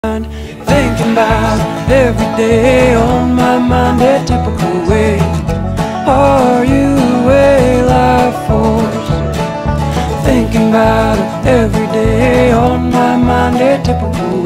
Thinking about every day on my mind, a typical way. Are you a life force? Thinking about every day on my mind, a typical